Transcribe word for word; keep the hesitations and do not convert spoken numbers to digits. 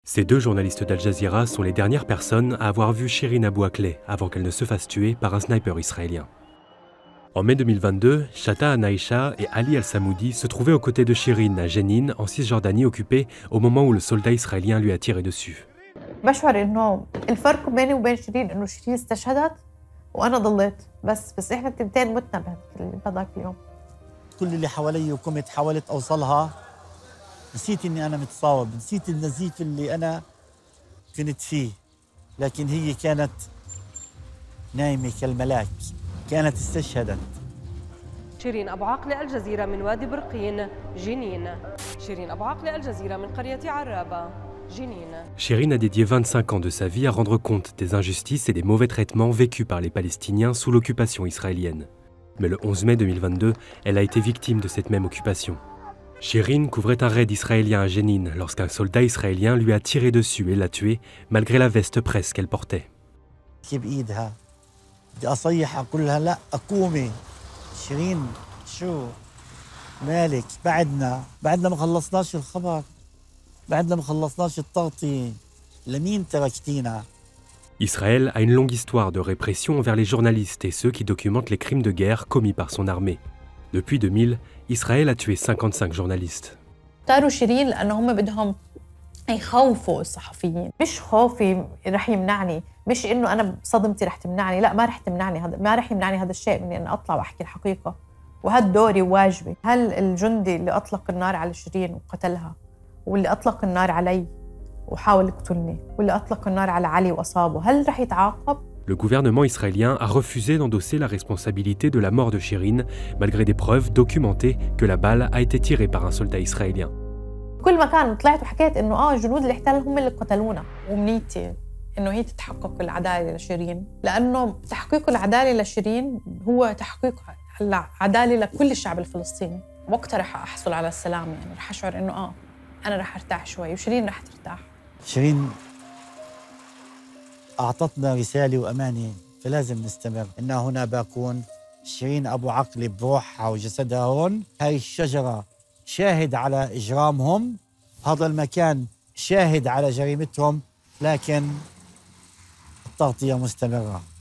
Ces deux journalistes d'Al Jazeera sont les dernières personnes à avoir vu Shireen Abu Akleh avant qu'elle ne se fasse tuer par un sniper israélien. En mai deux mille vingt-deux, Shatta Anaïcha et Ali Al-Samoudi se trouvaient aux côtés de Shireen à Jenin, en Cisjordanie occupée, au moment où le soldat israélien lui a tiré dessus. بشعر انه الفرق بيني وبين شيرين انه شيرين استشهدت وانا ضليت بس بس احنا التنتين متنا بهذاك اليوم. كل اللي حوالي وقمت حاولت اوصلها، نسيت اني انا متصاوب، نسيت النزيف اللي انا كنت فيه، لكن هي كانت نايمه كالملاك، كانت استشهدت. شيرين أبو عقلة، الجزيرة من وادي برقين، جنين. شيرين أبو عقلة، الجزيرة من قرية عرابة، جنين. Shireen a dédié vingt-cinq ans de sa vie à rendre compte des injustices et des mauvais traitements vécus par les Palestiniens sous l'occupation israélienne. Mais le onze mai deux mille vingt-deux, elle a été victime de cette même occupation. Shireen couvrait un raid israélien à Jenin lorsqu'un soldat israélien lui a tiré dessus et l'a tué, malgré la veste presse qu'elle portait. بإيدها بدي أصيح أقول لها لا أقومي شيرين، شو مالك؟ بعدنا بعدنا ما خلصناش الخبر، بعدنا ما خلصناش التغطية، لمين تركتينا؟ Israël a une longue histoire de répression envers les journalistes et ceux qui documentent les crimes de guerre commis par son armée. Depuis deux mille, Israël a tué cinquante-cinq journalistes. اختاروا شيرين لانه هم بدهم يخوفوا الصحفيين، مش خوفي رح يمنعني، مش انه انا صدمتي رح تمنعني، لا ما رح تمنعني هذا، ما رح يمنعني هذا الشيء من ان اطلع واحكي الحقيقه، وهذا دوري وواجبي. هل الجندي اللي اطلق النار على شيرين وقتلها، واللي اطلق النار علي وحاول يقتلني، واللي اطلق النار على علي واصابه، هل رح يتعاقب؟ Le gouvernement israélien a refusé d'endosser la responsabilité de la mort de Shireen, malgré des preuves documentées que la balle a été tirée par un soldat israélien. كل مكان طلعت وحكيت انه اه جنود الاحتلال هم اللي قتلونا، ومنيتي انه هي تتحقق العداله لشيرين، لانه تحقيق العداله لشيرين هو تحقيق العداله لكل الشعب الفلسطيني. وقتها رح احصل على السلام، يعني رح اشعر انه اه انا رح ارتاح شوي وشيرين رح ترتاح. شيرين أعطتنا رسالة وأمانة، فلازم نستمر. إن هنا باكون شيرين أبو عقلة بروحها وجسدها هون، هاي الشجرة شاهد على إجرامهم، هذا المكان شاهد على جريمتهم، لكن التغطية مستمرة.